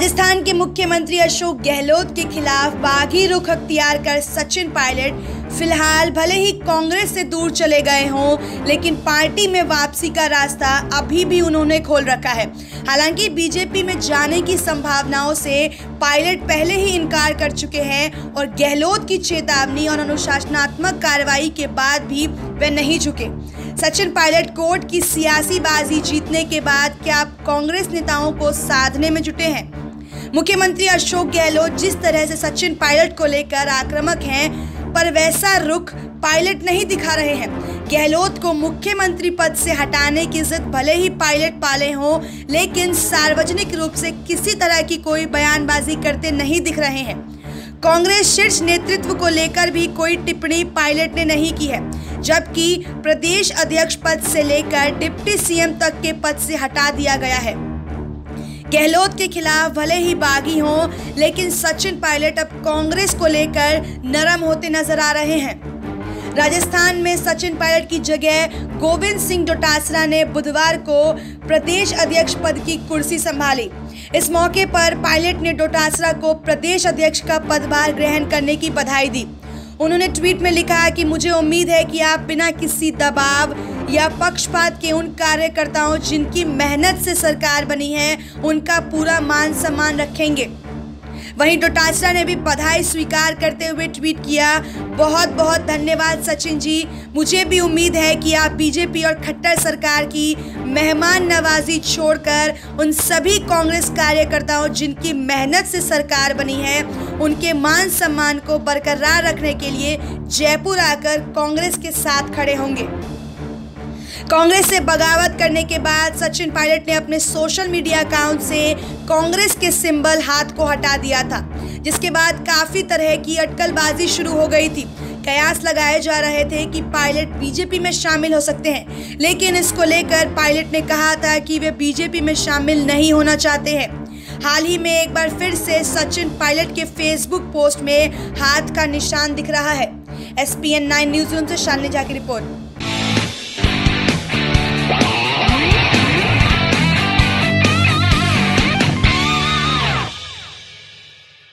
राजस्थान के मुख्यमंत्री अशोक गहलोत के खिलाफ बागी रुख अख्तियार कर सचिन पायलट फिलहाल भले ही कांग्रेस से दूर चले गए हों, लेकिन पार्टी में वापसी का रास्ता अभी भी उन्होंने खोल रखा है। हालांकि बीजेपी में जाने की संभावनाओं से पायलट पहले ही इनकार कर चुके हैं और गहलोत की चेतावनी और अनुशासनात्मक कार्रवाई के बाद भी वे नहीं झुके। सचिन पायलट कोर्ट की सियासी बाजी जीतने के बाद क्या कांग्रेस नेताओं को साधने में जुटे हैं? मुख्यमंत्री अशोक गहलोत जिस तरह से सचिन पायलट को लेकर आक्रामक हैं, पर वैसा रुख पायलट नहीं दिखा रहे हैं। गहलोत को मुख्यमंत्री पद से हटाने की जिद भले ही पायलट पाले हों, लेकिन सार्वजनिक रूप से किसी तरह की कोई बयानबाजी करते नहीं दिख रहे हैं। कांग्रेस शीर्ष नेतृत्व को लेकर भी कोई टिप्पणी पायलट ने नहीं की है, जबकि प्रदेश अध्यक्ष पद से लेकर डिप्टी सीएम तक के पद से हटा दिया गया है। गहलोत के खिलाफ भले ही बागी हों, लेकिन सचिन पायलट अब कांग्रेस को लेकर नरम होते नजर आ रहे हैं। राजस्थान में सचिन पायलट की जगह गोविंद सिंह डोटासरा ने बुधवार को प्रदेश अध्यक्ष पद की कुर्सी संभाली। इस मौके पर पायलट ने डोटासरा को प्रदेश अध्यक्ष का पदभार ग्रहण करने की बधाई दी। उन्होंने ट्वीट में लिखा कि मुझे उम्मीद है कि आप बिना किसी दबाव या पक्षपात के उन कार्यकर्ताओं जिनकी मेहनत से सरकार बनी है, उनका पूरा मान सम्मान रखेंगे। वहीं डोटासरा ने भी बधाई स्वीकार करते हुए ट्वीट किया, बहुत बहुत धन्यवाद सचिन जी, मुझे भी उम्मीद है कि आप बीजेपी और खट्टर सरकार की मेहमान नवाजी छोड़कर उन सभी कांग्रेस कार्यकर्ताओं जिनकी मेहनत से सरकार बनी है, उनके मान सम्मान को बरकरार रखने के लिए जयपुर आकर कांग्रेस के साथ खड़े होंगे। कांग्रेस से बगावत करने के बाद सचिन पायलट ने अपने सोशल मीडिया अकाउंट से कांग्रेस के सिंबल हाथ को हटा दिया था, जिसके बाद काफी तरह की अटकलबाजी शुरू हो गई थी। कयास लगाए जा रहे थे कि पायलट बीजेपी में शामिल हो सकते हैं, लेकिन इसको लेकर पायलट ने कहा था कि वे बीजेपी में शामिल नहीं होना चाहते हैं। हाल ही में एक बार फिर से सचिन पायलट के फेसबुक पोस्ट में हाथ का निशान दिख रहा है। SPN 9 न्यूज़ रूम से शालिनी झा की रिपोर्ट।